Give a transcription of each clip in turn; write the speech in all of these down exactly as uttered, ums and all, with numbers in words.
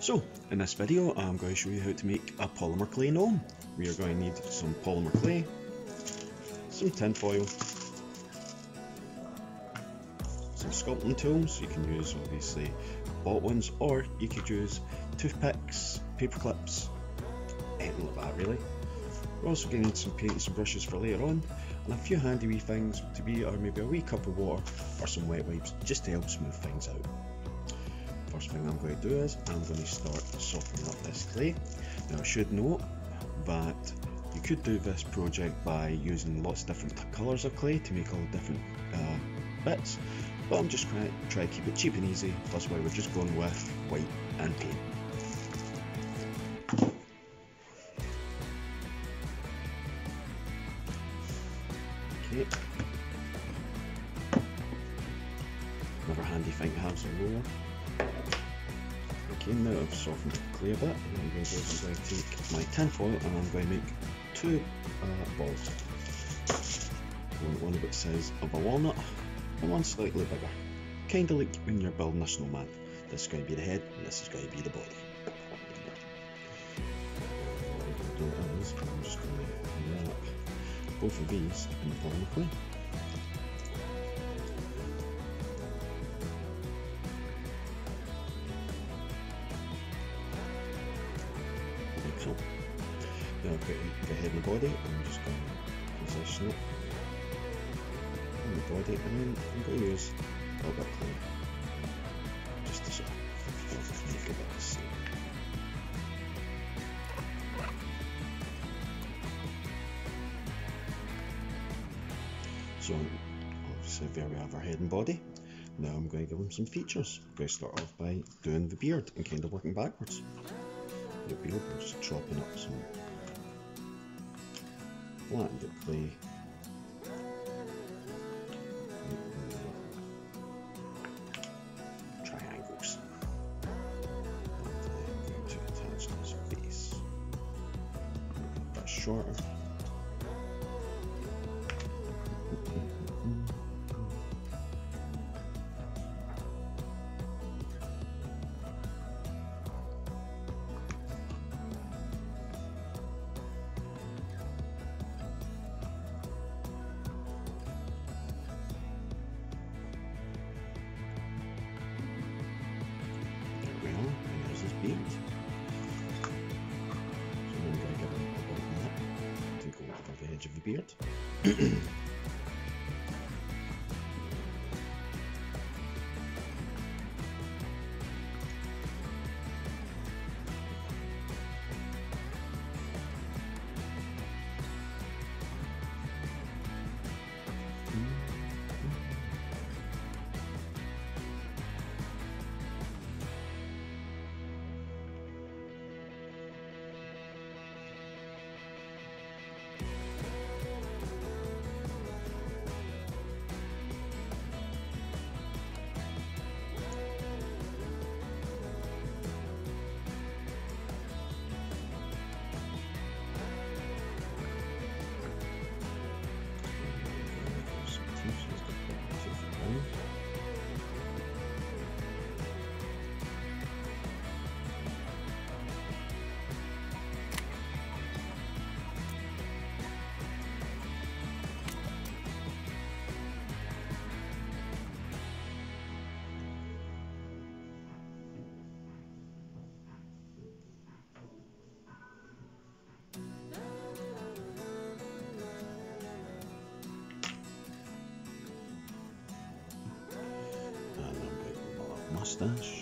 So, in this video I'm going to show you how to make a polymer clay gnome. We are going to need some polymer clay, some tin foil, some sculpting tools. You can use obviously bought ones, or you could use toothpicks, paper clips, anything like that really. We're also going to need some paint and some brushes for later on, and a few handy wee things to be, or maybe a wee cup of water or some wet wipes just to help smooth things out. First thing I'm going to do is I'm going to start softening up this clay. Now I should note that you could do this project by using lots of different colours of clay to make all the different uh, bits, but I'm just trying to try to keep it cheap and easy. That's why we're just going with white and paint. Okay. Another handy thing to have is a roller. Okay, now I've softened the clay a bit, what I'm going to do is I'm going to take my tin foil and I'm going to make two uh, balls. One, one about the size of a walnut and one slightly bigger. Kind of like when you're building a snowman. This is going to be the head and this is going to be the body. What I'm going to do is I'm just going to wrap both of these in the polymer clay. So, now I've got the head and the body, I'm just going to position it on the body, and then I'm going to use a little bit of clay just to sort of make a bit of the same. So obviously there we have our head and body. Now I'm going to give them some features. I'm going to start off by doing the beard and kind of working backwards. The beard, we're just chopping up some flattened clay. Triangles. And I'm going to attach to his face. A bit shorter. Beard. So I'm going to give him a bit of that to go over the edge of the beard. Mustache.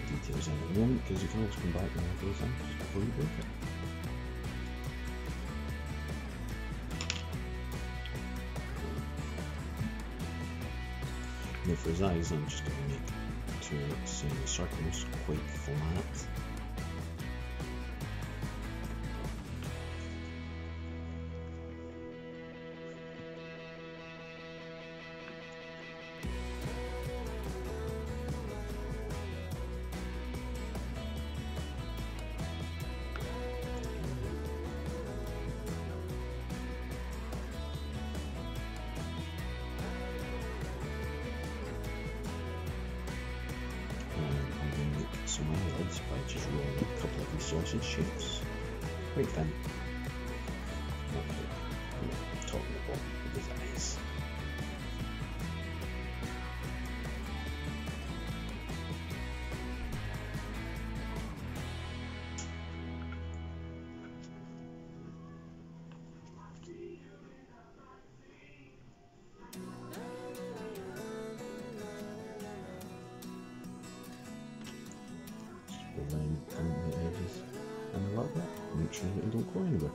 details in at the moment, because you can always come back and add those in just before you break it. Now for his eyes, I'm just going to make two semicircles quite flat. Some eyelids by just rolling a couple of these sausage shapes, quite thin. Okay, top and the bottom of his eyes. Line on the edges and a little bit, make sure that they don't go anywhere.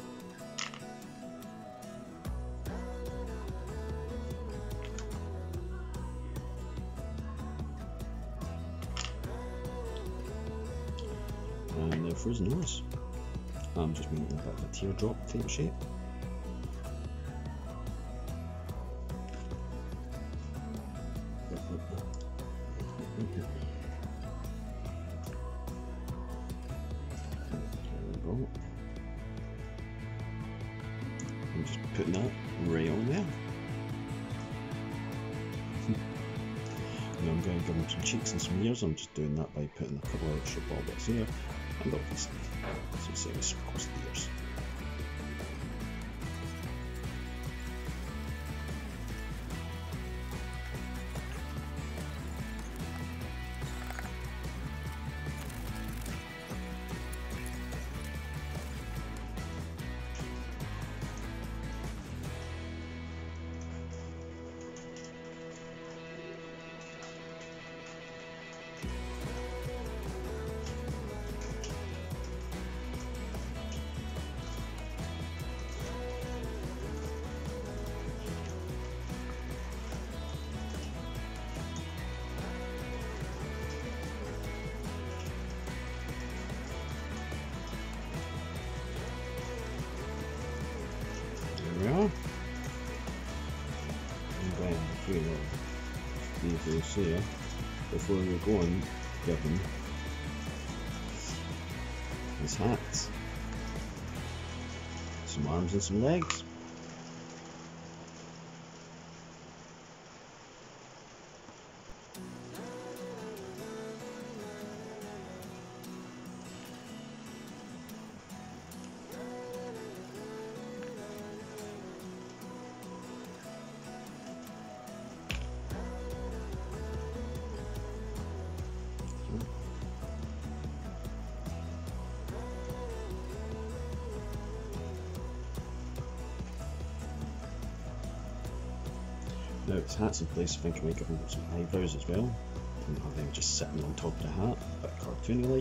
And now for his nose, I'm just making a bit of a teardrop type shape. I'm just putting that right on there. Now I'm going to give him some cheeks and some ears. I'm just doing that by putting a couple of extra ball bits here, and obviously some semicircles of the ears. There we are. And then we will leave those here before we go and give him his hat, some arms and some legs. Now his hat's in place, I think I might give him some eyebrows as well, and have them just sitting on top of the hat, a bit cartoony like.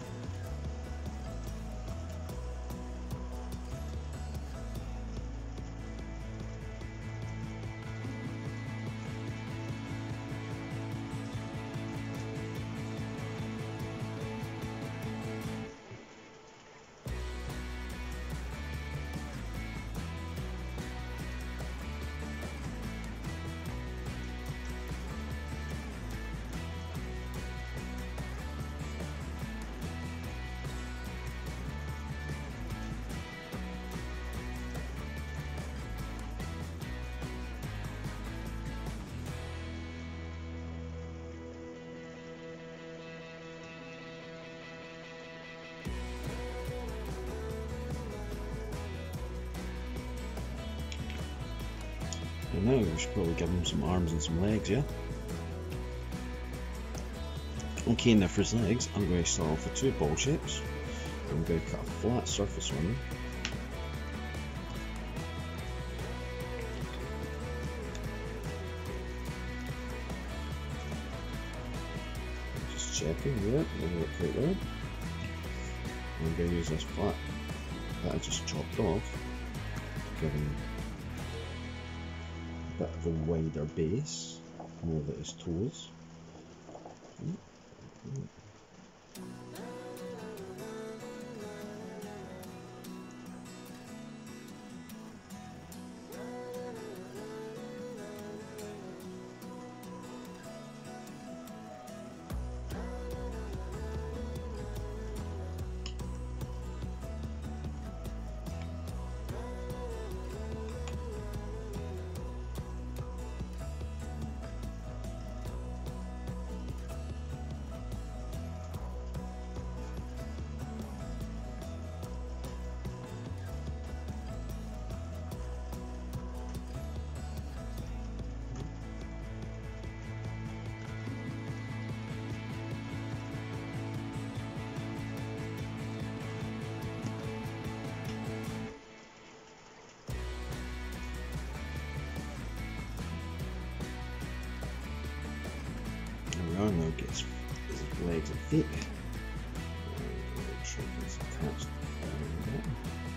And now we should probably give him some arms and some legs, yeah? Okay, now for his legs, I'm going to start off with two ball shapes. I'm going to cut a flat surface on them. Just circle, yeah, that'll work quite well. I'm going to use this flat that I just chopped off, giving a bit of a wider base, more that his toes. Now gets his legs and feet. And make sure he's attached to the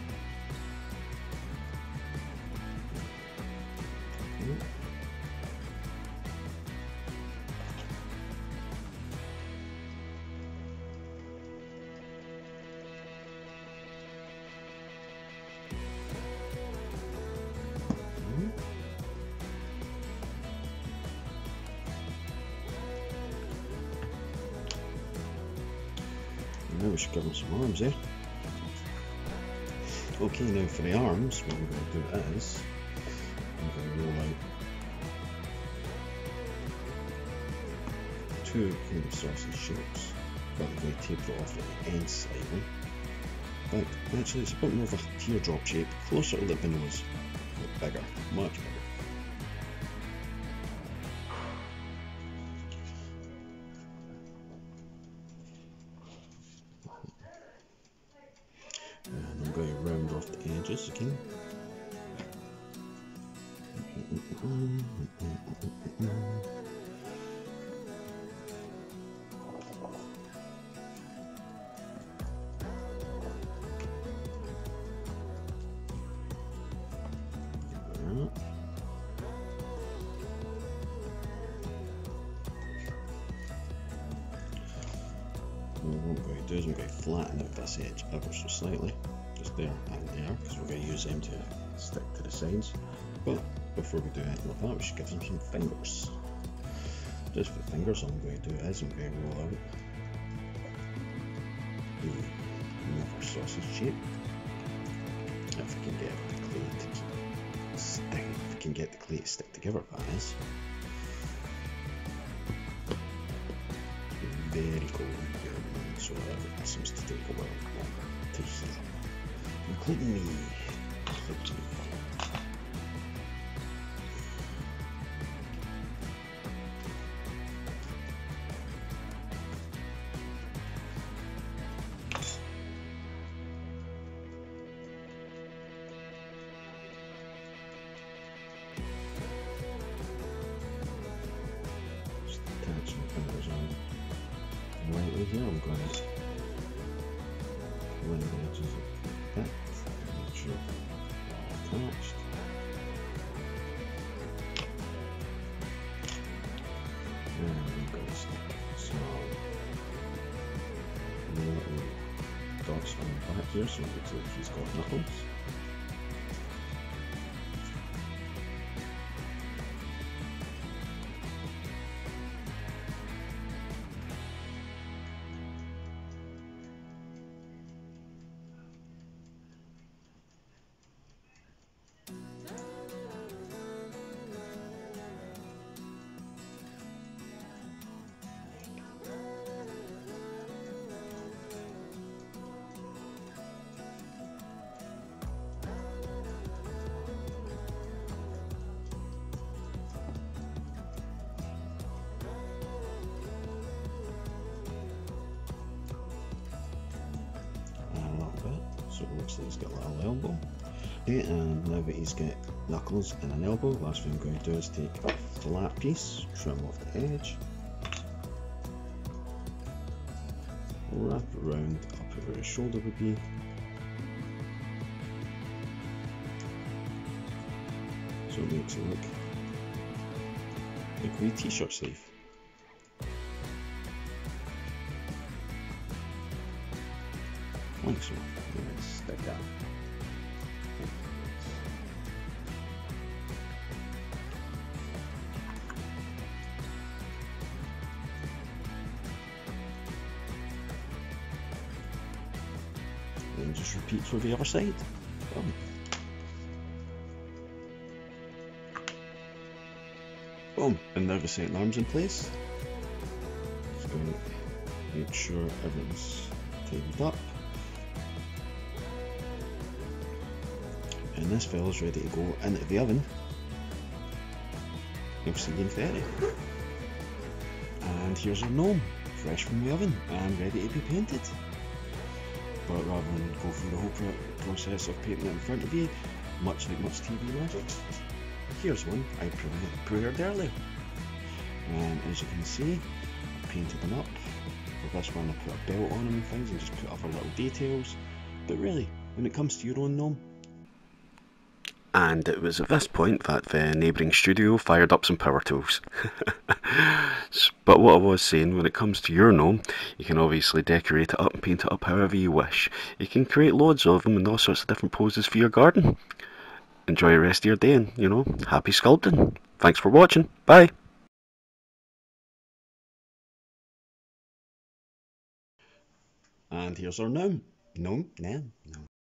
Now we should give him some arms there. Okay, now for the arms, what we're going to do is, I'm going to roll out two kind of sausage shapes, but I'm going to taper it off at the end slightly. But actually it's a bit more of a teardrop shape, closer to the nose, but bigger, much bigger. Edges again. What I'm going to do is I'm going to flatten out this edge ever so slightly. Just there and there, because we're going to use them to stick to the sides. But before we do anything like that, we should give them some fingers. Just for fingers, all I'm going to do is I'm going to roll out another sausage shape. If I can get the clay to keep stick, if I can get the clay to stick together, that is. Very cold here at the moment, so everything seems to take a while longer to heal. Including me. Including me. Just attaching the fingers on. Lightly here, I'm going to blend the edges of that. Make sure they're all attached. And I'm going to stick some little dots on the back here so it looks like he's got knuckles. So it looks like he's got a little elbow. Okay, and now that he's got knuckles and an elbow, last thing I'm going to do is take a flat piece, trim off the edge. wrap it around up at where his shoulder would be. So it makes it look like a wee t-shirt sleeve. Like so. Let's stick that. And just repeat for the other side. Boom. Boom. And now the second arm's in place. Just going to make sure everything's tightened up. And this fella's ready to go into the oven. sixteen thirty. And here's our gnome, fresh from the oven and ready to be painted. But rather than go through the whole pro process of painting it in front of you, much like much T V magic, here's one I prepared earlier. And as you can see, I painted them up. For this one I put a belt on them and things and just put other little details. But really, when it comes to your own gnome, and it was at this point that the neighbouring studio fired up some power tools. But what I was saying, when it comes to your gnome, you can obviously decorate it up and paint it up however you wish. You can create loads of them and all sorts of different poses for your garden. Enjoy the rest of your day and, you know, happy sculpting. Thanks for watching. Bye. And here's our gnome. Gnome? Gnome? Gnome.